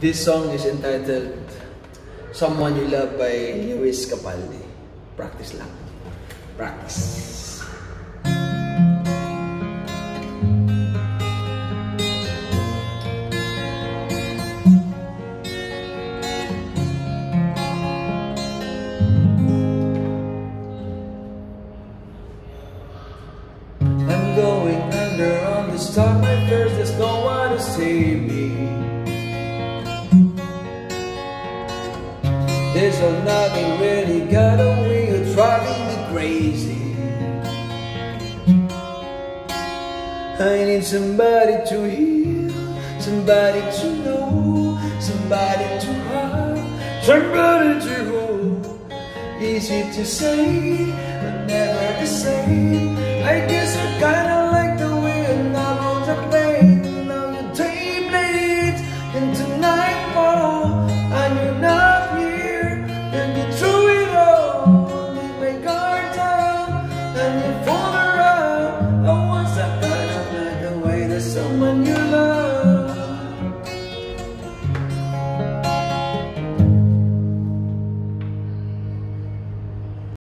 This song is entitled Someone You Love by Lewis Capaldi. Practice lang. Practice. I'm going under on the stock my first, there's no one to save me. There's nothing really got away, you're driving me crazy. I need somebody to heal, somebody to know, somebody to have, somebody to hold. Easy to say, but never the same. I guess I kinda